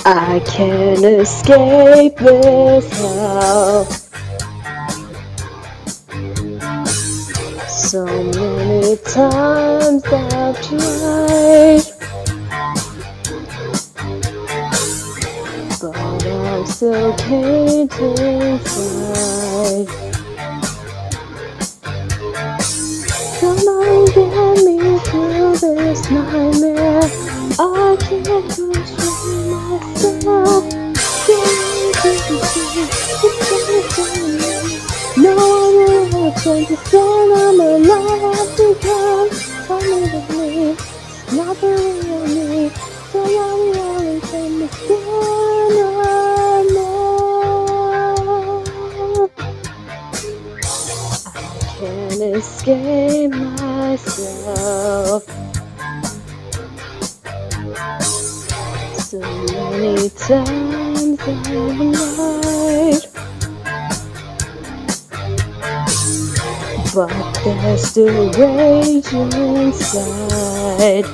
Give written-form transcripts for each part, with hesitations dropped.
I can't escape this hell. So many times I've tried, but I'm still caged inside. Come on, get me through this nightmare. I can't control myself. No one will ever change the sun. I'm alive because come with me. It's not the real me. So now we only take the sun. I can't escape myself. So many times I've lied, but there's still rage inside.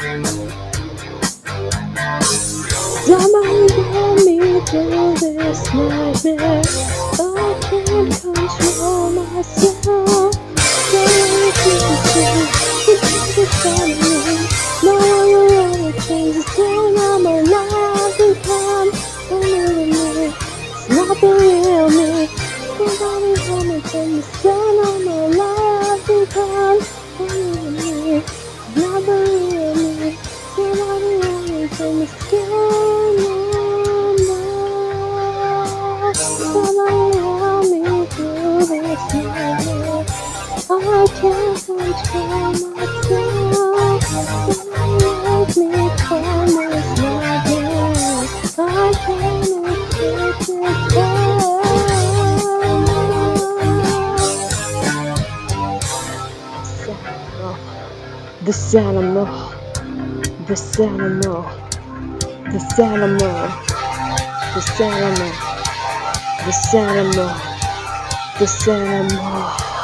Somebody get me through this nightmare. I can't control myself. So many things it's funny. No one will ever change the thing. I'm alive because only with me. It's not the real me. Nobody hold me from the sun. I'm alive because only with me. It's not the real me. Nobody hold me from the sun. Somebody help me through this nightmare. I can't control myself. Somebody help me from this nightmare. I can't escape this hell. This animal, this animal, this animal, this animal, this animal, this animal.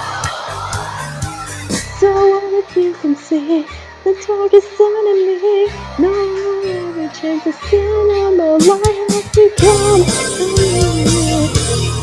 So what if you can see the target sun in me? No one ever change the sun. I'm alive because I'm